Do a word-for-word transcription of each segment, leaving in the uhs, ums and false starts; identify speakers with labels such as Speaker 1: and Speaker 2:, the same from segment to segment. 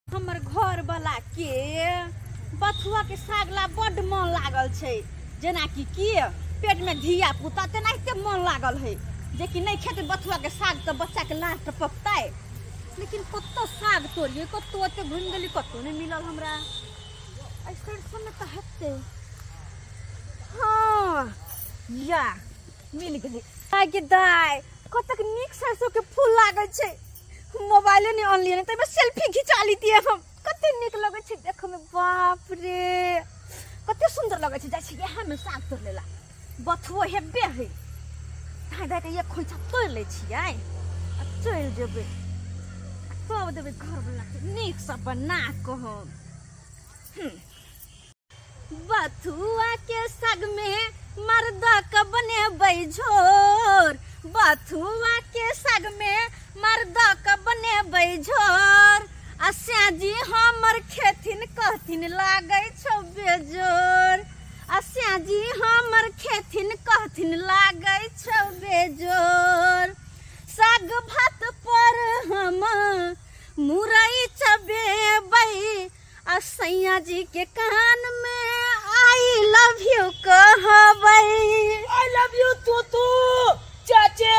Speaker 1: हमर घर वाला के बथुआ के साग ला बड मन लागल छे, जेना कि की पेट में धिया पुता तेनाहिते मन लागल है। जे कि नहीं खेते बथुआ के साग तो बच्चा के लाश टपकताई, लेकिन कत्तो साग तोड़िए कत्तो ओते घुम गेली कत्तो नहीं मिलल हमरा। ऐसे समय तो हते हाँ या मिल गेली। आगे दाई कतक निक सरसों के फूल लागल छे, मोबाइले नहीं ऑन लिए तो सेल्फी खिंचा लीती हम। कते निक लगे छे देखे में, बाप रे कते सुंदर लगे छे। जाय छे यहाँ में साग तोड़ लेला, बथुआ हेबे है धाय धाय के ये खोइछा तोड़ ले छियै आ चल जेबे तब देबे घर वाला के निक से बना के हम। बथुआ के साग में मर्दा का बने बैझोर, बथुआ के साग में मर्दा का बने बैझोर। अस्या जी हमर खेथिन कहथिन लागे छौ बेजोर, अस्या जी हमर खेथिन कहथिन लागे छौ बेजोर। साग भात पर हम मुरई चबेबै, असैया जी के कान में आई लव यू कहबै।
Speaker 2: आई लव यू तू तू चाचे।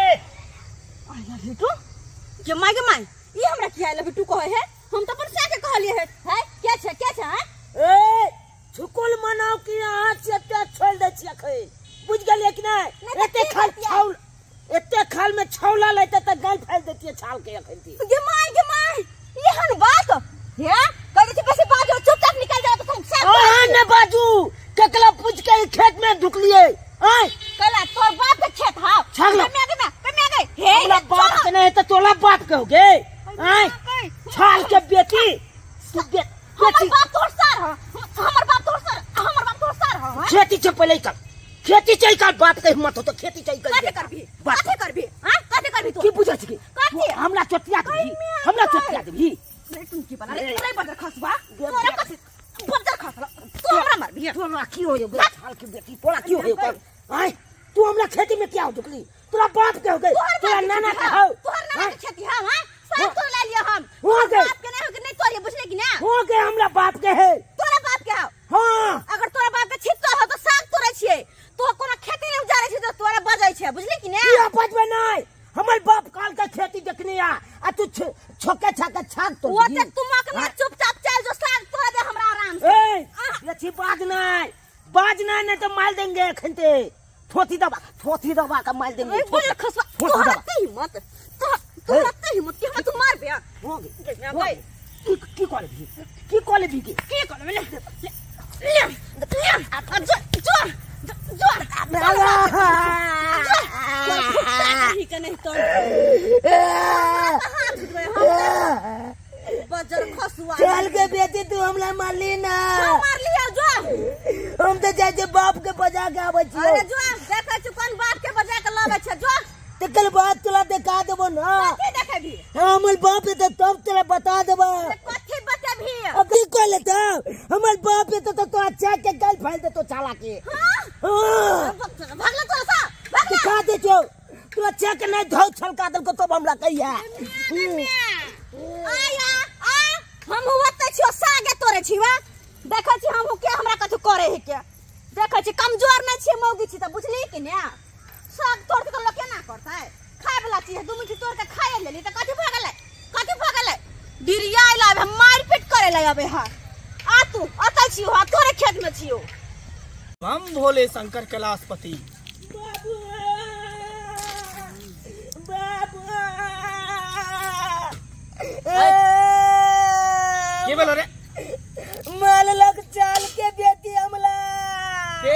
Speaker 1: आई लव यू तू के माय के माय ये हमरा की आई लव यू तू कहे है? हम तो अपन से के कहलिए है। है क्या छै क्या छै?
Speaker 2: ए छुकुल मनाओ कि हाथ से ते छोड़ दे छियै खे, बुझ गेलिए कि नहीं? एते खाल छौल एते खाल में छौला लेते त गल फैल देतिए छाल के अखन थी।
Speaker 1: गे माय गे माय ये हन बात है कहले छी बेसी बाजो चुपचाप निकल जा तो हम सब
Speaker 2: हां न बाजू ककला पूछ के खेत में ढुकलिए। आय
Speaker 1: कला तोर बाप के खेत हां
Speaker 2: छगला
Speaker 1: कमे गे कमे गे हे
Speaker 2: हमरा बाप के नहीं त तोला बाप कहोगे। आय छाल के बेटी तू बे
Speaker 1: हमर बाप तोर सर ह, हमर बाप तोर सर हमर बाप तोर सर ह।
Speaker 2: खेती से पहले कर खेती चाहिए कर बाप के हिम्मत हो तो खेती चाहिए कर
Speaker 1: काथे करबी काथे करबी हां काथे करबी तू
Speaker 2: की बुझै छी
Speaker 1: काथे
Speaker 2: हमरा चोटिया देबी हमरा चोटिया देबी
Speaker 1: नहीं तुम की बना रे नहीं बदर खसबा तोरा कथि बदर खसला तू हमरा मार भी
Speaker 2: तोरा की होयो बे छाल के बेटी तोरा की होयो कर। आय तू हमरा खेती में क्या हो ढुकली? तोरा बाप के हो गए तोरा नाना का हो
Speaker 1: तोहर नाना के खेती हां हां सब तो ले लिया हम
Speaker 2: हो गए
Speaker 1: बाप के नहीं हो के नहीं तोरी बुझले कि ना
Speaker 2: हो गए हमरा बाप के है।
Speaker 1: तोरा बाप के हो
Speaker 2: हां
Speaker 1: अगर तोरा बाप के छित्तो हो तो साग तोरे छिए तो कोनो खेती नहीं उजारे छी तो तोरा बजै छै बुझली कि ना?
Speaker 2: की आपस में नहीं हमर बाप काल का खेती देखने आ आ तू छोके छाके छाक तो
Speaker 1: वो ते तुम अपना चुपचाप चल जो साग तोड़ दे हमरा आराम से।
Speaker 2: ए ये छी बाज नहीं बाज नहीं नहीं तो मार देंगे खनते थोथी दबा थोथी दबा का मार देंगे।
Speaker 1: बोल खसवा तोरा ते हिम्मत तो तोरा ते हिम्मत के हम तू मार बे
Speaker 2: हो गए
Speaker 1: भाई
Speaker 2: की की कॉल भी की कॉल भी की
Speaker 1: की कर ले ले ले आ जो जो जो नहीं के नहीं तो बजर खसवा
Speaker 2: चल के बेटी तू हमरा मार ली ना
Speaker 1: मार लिया जो
Speaker 2: हम तो जाए बाप के बजा के आवे छी।
Speaker 1: अरे जो देखै छु कोन बाप के बजा के लावे छ जो
Speaker 2: तकल बात तोला देखा देबो ना
Speaker 1: कथि देखबी
Speaker 2: हमर बाप है तो तब तेरा बता देबो
Speaker 1: कथि बतेबी
Speaker 2: अभी को लेता हमर बाप है तो तो अच्छा के गल फैल दे तो चाला के
Speaker 1: हां भागला तोरा सा भागला
Speaker 2: दिखा दे जो तू अच्छा के नहीं धौ छलका दल को तब हमरा कहिया
Speaker 1: आया आ हम होते छियो सागे तोरे छिवा देखै छी हम के हमरा कथि करे है के देखै छी कमजोर नै छी मौगी छी त बुझली कि ने साग तोड़ के लोग केना करता है खाय वाला चीज दू मुट्ठी तोड़ के खाए लेली त कथि भ गेलै कथि भ गेलै डिरिया लाबे मार पीट करे ला आबे हा आ तू अतै छियो आ तोरे खेत में छियो।
Speaker 3: हम भोले शंकर कैलाशपति
Speaker 2: बाबू बाबू
Speaker 3: के बोलो रे
Speaker 2: माल लग चाल के बेटी हमला
Speaker 3: के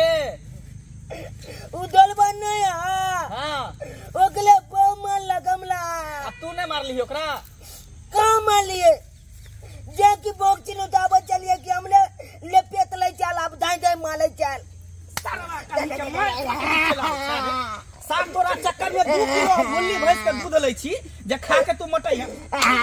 Speaker 2: उदल बन नहीं
Speaker 3: हां
Speaker 2: ओकले बहु माल लगमला
Speaker 3: अब तू ने मार ली ओकरा
Speaker 2: कहां मार लिए जे की बोक चिनो दाबो चलिए कि हमले लेपेत ले चाल अब धाई धाई माले चाल
Speaker 3: साग तोरा चक्कर में दू किलो मुल्ली भैंस के दूध लै छी जे खा के तू मोटै है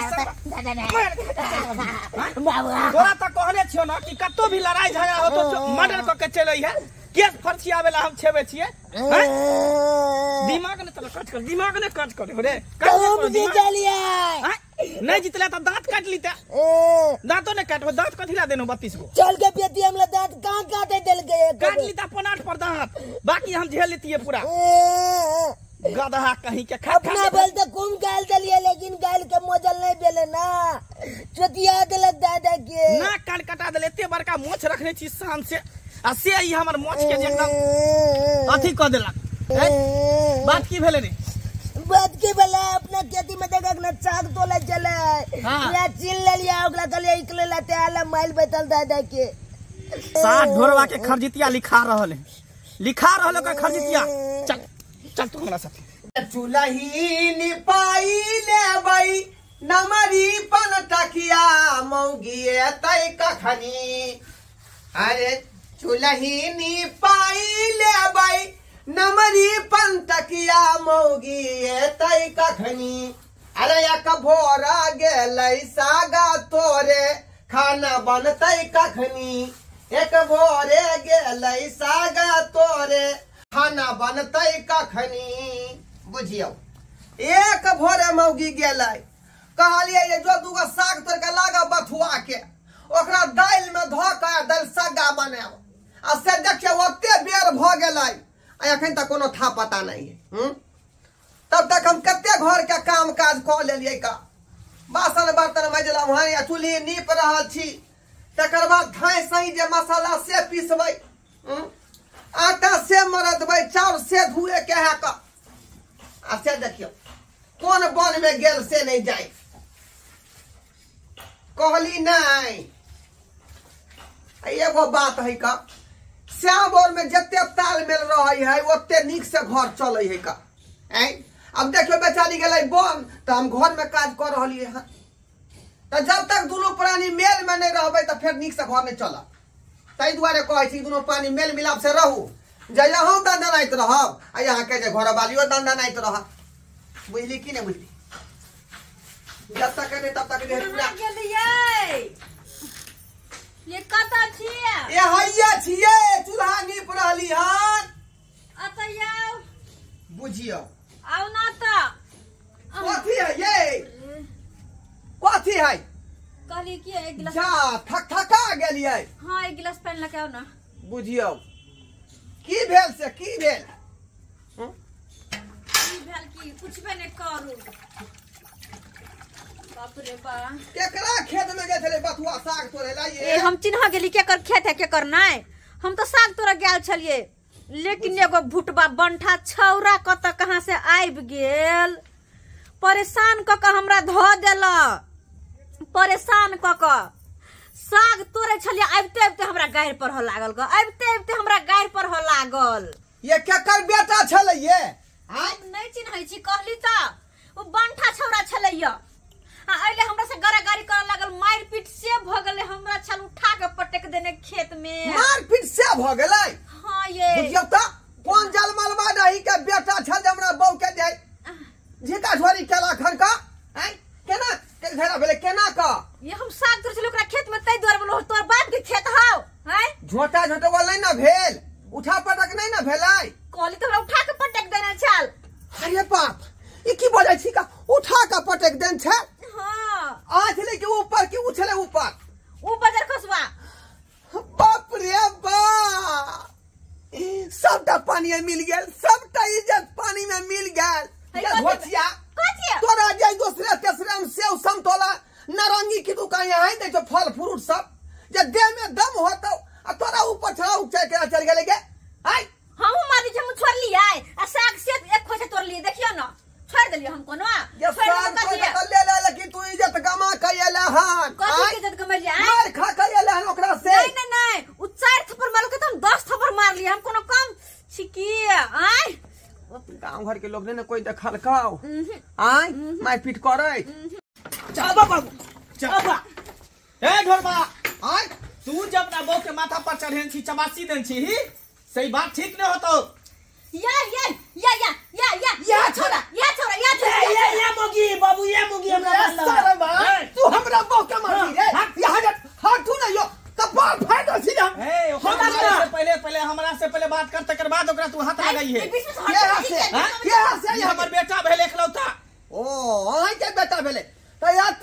Speaker 3: तोरा त कहने छियो ना कि कतो भी लड़ाई झगड़ा हो तो मर्डर क के चलै है केस फरसियावेला हम छेबे छिए दिमाग ने तोरा कट कर दिमाग ने कट कर रे
Speaker 2: कब जी चलिए
Speaker 3: नहीं जितला तो दांत काट लीते
Speaker 2: ए,
Speaker 3: दांतों ने काटो दांत कथी ला देनो बत्तीस गो
Speaker 2: चल के बेटी हमला दांत कहाँ काटे दिल गए
Speaker 3: काट लीता पनाट पर दांत बाकी हम झेल लेती है पूरा
Speaker 2: ए,
Speaker 3: गधा कहीं के खा
Speaker 2: अपना बल तो कुम गाल दलिए लेकिन गाल के मोजल नहीं बेले ना चुतिया दिलक दादा के
Speaker 3: ना काट कटा दे एते बड़का मोछ रखने छी शान से आ से ही हमर मोछ के जे एकदम अथी क देलक बात की भेले रे
Speaker 2: बात की बेला अपना खेती में देखक ना साग तोले चले
Speaker 3: हाँ।
Speaker 2: या चिल ले लिया ओकरा कले इकले लाते आला माइल बैठल दादा के
Speaker 3: साठ ढोरवा के खरजितिया लिखा रहल है लिखा रहल का खरजितिया चल चल तू हमरा साथ
Speaker 4: चूल्ही निपाई लेबै नमरी पन टकिया मौगिए तै कखनी अरे चूल्ही निपाई लेबै नमरी पन टकिया मौगिए तै कखनी अरे एक भोर गेलै सागा तोरे खाना बनतै कखनी एक भोरे गेलै सागा तोरे खाना बनतै कखनी बुझियो एक भोरे मौगी गेलै कहलिए ये जो दूगो साग तोड़ के लागा बथुआ के ओकरा दालि में धो के दालि सग्गा बनाओ आ से देखियो ओते बेर भ गेलै आ एखन तक कोनो था पता नहीं है हुँ? तब तक हम कते घर के काम काज क लेलिए का बासन बर्तन मजला वहां या चूल्ही नीप रहल छी तकर बाद धाय सही जे मसाला से पीसबै हुँ? आटा से मरदबै चाउर से धुए के है का आ से देखियो कौन बन में गेल से नहीं जाए कहली नहीं एगो बात है का श्याम और में जते तालमेल रही है ओते निक से घर चले है का ऐ अब देखियो बेचारी गेलै बन तो हम घर में काज कर रहलिए हैं तो जब तक दोनों प्राणी मेल में नहीं रहबै तो फिर निक से घर नहीं चलत ताहि दुआरे कहै छी दोनों प्राणी मेल मिलाप से रहू जय हम दंदनाइत रहब आ यहाँ के जे घर वालियो दंदनाइत रहब बुझली कि नहीं बुझली जब तक नहीं तब तक नहीं पूरा
Speaker 1: ये कता छिए
Speaker 4: ये हैया छिए चूल्हा नीप रहली हन
Speaker 1: अत याओ
Speaker 4: बुझियो
Speaker 1: आउ ना त
Speaker 4: कथी है ये कथी है
Speaker 1: कहली कि एक गिलास
Speaker 4: जा थक थका गेलिए
Speaker 1: हां एक गिलास पानी लेके आओ ना
Speaker 4: बुझियो की भेल से की भेल
Speaker 1: की भेल की पूछबे नहीं करू बाप रे बा
Speaker 4: केकरा खेत में गए थे बथुआ साग तोड़े ला
Speaker 1: ए
Speaker 4: ये
Speaker 1: हम चिन्ह गेली के कर खेत है के कर नहीं हम तो साग तोड़ गेल छलिए लेकिन एगो भुटबा बंठा छौरा कत कहां से आइब गेल परेशान क के हमरा ध देला परेशान क के साग तोड़े छलिए आबते आबते हमरा गायर पर हो लागल ग आबते आबते हमरा गायर पर हो लागल
Speaker 4: ये केकर बेटा छले ये
Speaker 1: हां नहीं चिन्है छी कहली त ओ बंठा छौरा छलैया आ अइले हमरा से गरागरी करे लागल मार पीट से भ गेले हमरा छल उठा के पटक देने खेत में
Speaker 4: मार पीट से भ गेलै
Speaker 1: हां ये
Speaker 4: बुझियो त कोन जल मलबा दही के बेटा छल हमरा बौ के दे झिका झोरी केला खन का हैं केना के घेरा भेले केना का
Speaker 1: ये हम साग तोड़ छल ओकरा खेत में तै द्वार बोलो तोर बाप के खेत हाउ हैं
Speaker 4: झोटा झोटा वाला ना भेल उठा पटक नहीं ना भेलै
Speaker 1: कहली तो हमरा उठा के पटक देने छल
Speaker 4: अरे बाप ई की बोलै छी का उठा के पटक देन छै
Speaker 1: हां
Speaker 4: आज ले के ऊपर की उछले ऊपर
Speaker 1: ऊ बजर खसवा
Speaker 4: बाप रे बाप सबटा पानी में मिल गेल सबटा इज्जत पानी में मिल गेल ये घोचिया
Speaker 1: कथिया
Speaker 4: तोरा जाय दूसरे तेसरे में सेव संतोला नारंगी की दुकान यहाँ है जो फल फ्रूट सब जे देह में दम होतो आ तोरा ऊपर चढ़ा उठे के चल गेले के हाय
Speaker 1: हम मारी जे हम छोड़ लिया आ साग से एक खोजे तोड़ लिए देखियो ना छोड़ देलियो हम कोनो
Speaker 4: ये साग को तो ले ले लेकिन तू इज्जत कमा कइला हन
Speaker 1: कथि के इज्जत कमलिया
Speaker 4: मार खा कइला हन ओकरा से
Speaker 1: नहीं नहीं नहीं उ चार थप्पड़ मारो के हम दस थप्पड़ मार लिए हम कोनो कम छिकी आय
Speaker 4: गांव घर के लोग ने कोई देखल काओ आय मार पीट करे
Speaker 3: चाबा बाबू चाबा ए ढोरबा आय तू जब ना बौ के माथा पर चढ़ेन छी चबासी देन छी सही बात ठीक न होतो
Speaker 1: या या या या या या
Speaker 4: या छोरा
Speaker 1: या छोरा या छोरा
Speaker 2: ये ये मोगी बाबू ये मोगी हमरा
Speaker 4: सारा बा तू हमरा बौ के मारी रे यहाँ हट हटू ना यो कपाल फाड़ दो सीधा
Speaker 3: ए हमरा से पहले पहले हमरा से पहले बात कर तकर बाद ओकरा तू हाथ लगाई है
Speaker 4: ये से ये से
Speaker 3: ये हमर बेटा भेल एकलौता
Speaker 4: ओ आय के बेटा भेले तो या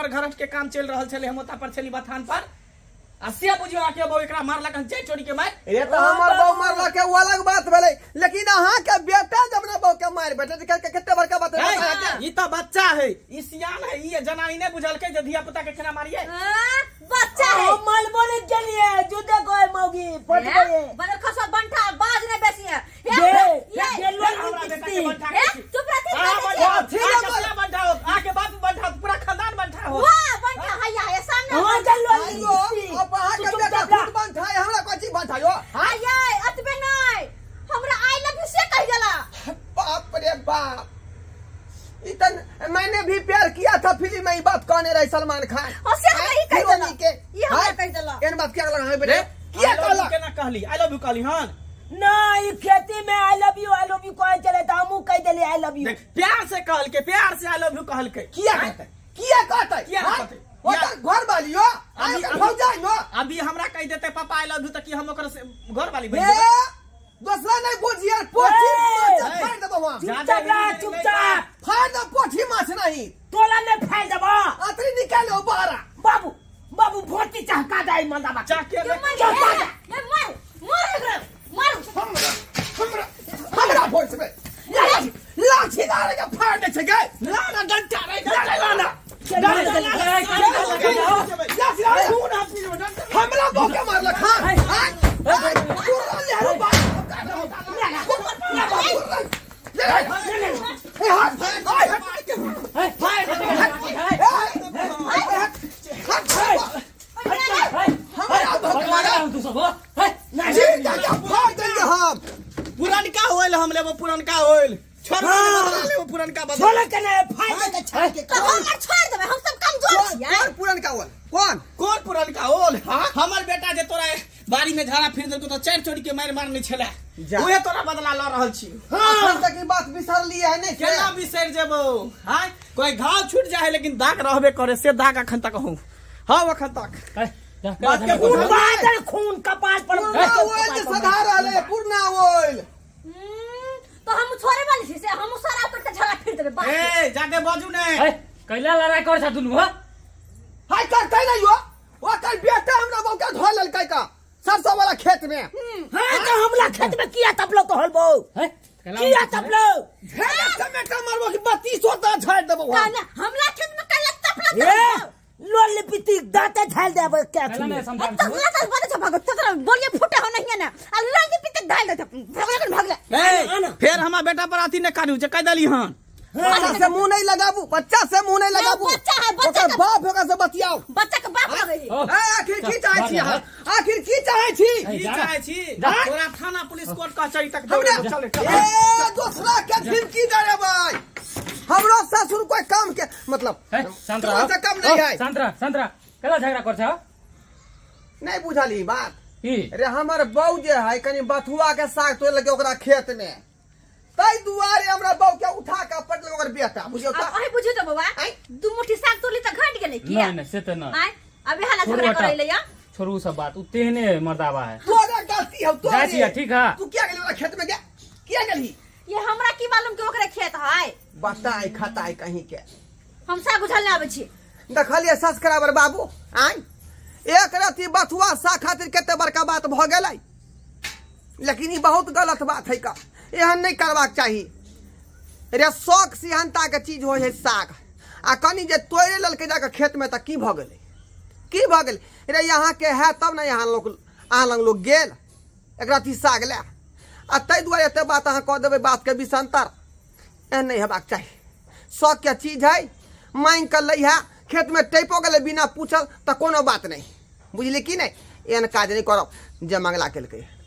Speaker 3: घर के काम चल रहा छले हम ओता पर छली बथान पर आ से बुझियो आके बौ एकरा मारलक हन जय चोरी के मार
Speaker 4: ये तो हमर बहू मारलक के वो अलग बात भेलै लेकिन अहाँ के बेटा जब ने बहू के मार बेटा के कितने बड़का बात है
Speaker 3: ई तो बच्चा है ई सियान है ई जनानी ने बुझल के जे धिया पुता के केना मारिए
Speaker 1: बच्चा है
Speaker 2: माल बोले चलिए जुदे कोई मौगी पट गए
Speaker 1: बड़े खसा बंठा बाज ने बेसी है
Speaker 2: ये
Speaker 1: ये
Speaker 2: ये लोग
Speaker 3: हमरा बेटा
Speaker 2: किस्ती
Speaker 3: के बंठा के
Speaker 1: चुप रहती
Speaker 3: हां बंठा बंठा आके बाप बंठा पूरा खानदान बंठा हो
Speaker 1: वाह बंठा हैया है सामने
Speaker 2: हां चल लो
Speaker 4: अब अहाँ के बेटा खुद बंठाई हमरा कोची बंठायो
Speaker 1: हैया अतबे नहीं हमरा आई लव यू से कह गेला
Speaker 4: बाप रे बाप इतन मैंने भी प्यार किया था फिल्म में ये बात कहने रहे सलमान खान
Speaker 1: हसे नहीं कह देला
Speaker 4: के
Speaker 1: ये हमरा कह देला
Speaker 4: एन बात क्या लगा है बेटे किया कहला
Speaker 3: केना कहली आई लव यू कहली हन
Speaker 2: नहीं खेती में I love you I love you कहे चले तो हमू कह देले आई लव यू
Speaker 3: देख प्यार से कहल के प्यार से आई लव यू कहल के
Speaker 4: किया कहते किया कहते
Speaker 3: किया कहते
Speaker 4: वो तो घर वाली हो
Speaker 3: अभी
Speaker 4: आके भौ जाए नो
Speaker 3: अभी हमरा कह देते पापा आई लव यू त कि हम ओकर से घर वाली बन
Speaker 4: ए
Speaker 3: जेबै
Speaker 4: दूसरा नहीं बुझिए पोठी
Speaker 3: ए,
Speaker 4: माछ फाड़ देबो वहां
Speaker 2: चुपचाप रह चुपचाप
Speaker 4: फाड़ दो पोठी माछ नहीं
Speaker 2: तोला ने फाड़ देबो
Speaker 4: अतरी निकालो बाहर
Speaker 2: बाबू बाबू भोटी चहका दे मंदाबा
Speaker 3: चाके
Speaker 1: ये मर
Speaker 2: चहका
Speaker 1: गया
Speaker 2: दे
Speaker 1: ये मर मर मर
Speaker 4: हमरा हमरा हमरा फोर्स में लाठी लाठी डाल के फाड़ दे छे गए लाना डंटा रे डंटा लाना हमरा बोके मारलक हां हां पूरा लेहरो बात
Speaker 3: पुरनका होइल हम लेबो पुरनका होइल छोड़ लेबो पुरनका बदल
Speaker 2: छोड़ के ने फाड़ के छाड़ के
Speaker 1: तो हम छोड़ देबे हम सब कमजोर छियै
Speaker 4: कौन पुरनका होल कौन
Speaker 3: कौन पुरनका होल हमर बेटा जे तोरा बाड़ी में झाड़ा फिर देलको तो चार चोरी के मार मारने छले ओहे तोरा बदला ल रहल छी
Speaker 4: हां तक की बात बिसर लिए है नहीं
Speaker 3: केना बिसर जेबो हां कोई घाव छूट जाए लेकिन दाग रहबे करे से दाग अखन तक हूं हां अखन तक
Speaker 2: बात के खून बादल खून कपाल पर
Speaker 4: ओइल जे सधा रहले पूर्णा ओइल
Speaker 1: तो हम छोड़े वाली छी से हम सारा पर के झगड़ा फिर देबे बात
Speaker 3: ए जाके बाजू ने
Speaker 5: कैला लड़ाई कर छ दुनु हो
Speaker 4: हाय करते नहीं हो वो कल बेटा हमरा बौका धो ललकै का सरसों वाला खेत में
Speaker 2: हां तो हमला खेत में किया तब लोग कहल बो किया तब लोग
Speaker 4: झेले टमाटर मारबो कि बत्तीस होता झाड़ देबो
Speaker 1: ना ना हमला खेत में कल तपला
Speaker 2: ए लोल लिपिती दांते झाड़ देबो क्या
Speaker 5: कैला
Speaker 2: छी
Speaker 5: ने समझा
Speaker 1: तपला तक बड़े छ भगत तक बोलिए फुटे हो नहीं है ना आ लोल लिपिती ढाल दे भगले भगले
Speaker 3: ए फिर हमरा बेटा पर आती ने काढू जे कह दली हन
Speaker 4: बच्चा से मुंह नहीं लगाबू बच्चा से मुंह नहीं लगाबू
Speaker 1: बच्चा है, बच्चा
Speaker 4: ओकर
Speaker 1: का-
Speaker 4: बाप होगा से बतियाओ
Speaker 1: बच्चा के बाप लगे
Speaker 4: ए, आखिर की चाहे छी अहाँ? आखिर की चाहे छी
Speaker 3: की चाहे छी
Speaker 5: जा।
Speaker 3: तोरा थाना पुलिस कोर्ट कचहरी तक
Speaker 4: हमरा
Speaker 3: दौड़े चले
Speaker 4: ए दूसरा के धमकी दे रे भाई हमरो ससुर कोई काम के मतलब
Speaker 5: संतरा
Speaker 4: तुमसे कम नहीं है
Speaker 5: संतरा संतरा कैला झगड़ा कर छ
Speaker 4: नहीं बुझली बात
Speaker 5: की
Speaker 4: रे हमर बहू जे है कनी बथुआ के साग तोड़ लगे ओकरा खेत में तई दुआरे हमरा बहू के उठा के पटल ओकर बेटा बुझियो
Speaker 1: अब
Speaker 4: त
Speaker 1: अहे बुझियो तो बाबा
Speaker 4: आई।
Speaker 1: दू मुट्ठी साग तोली त घट गेले किया
Speaker 5: नहीं नहीं से तो नहीं
Speaker 1: आय अबे हाला
Speaker 5: छोड़ू
Speaker 1: झगड़ा
Speaker 5: हटा।
Speaker 1: करे ले या
Speaker 5: छोड़ू सब बात उ तेहने मर्दावा है
Speaker 4: तोरा गलती है तोरे
Speaker 5: जाय छिया ठीक है
Speaker 4: तू क्या गेली ओकरा खेत में गया किया गेली
Speaker 1: ये हमरा की मालूम कि ओकरे खेत है
Speaker 4: बताई खताई कहीं के
Speaker 1: हम साग उझलने आबै छी
Speaker 4: देखलिए सब्सक्राइबर बाबू आई एक रति बथुआ सा खातिर कते बड़का बात भ गेलै लेकिन ई बहुत गलत बात है का एहन नहीं करबाक चाहिए रे शौक सिहनता के चीज हो है साग आ कनी जे तोड़े ललके जाके खेत में त की भ गेलै की भ गेलै रे यहाँ के है तब ना यहाँ लोग अहाँ लग लोग गेल एक रति साग ले आ ताहि दुआरे एते बात अहाँ कह देबै बात के विसंतर एहन नहीं हेबाक चाहिए शौक के चीज है मांग कर लै है खेत में टैपो गेलै बिना पूछल त कोनो बात नहीं बुझली कि नहीं एहन काज नहीं करब जे मंगला केलकै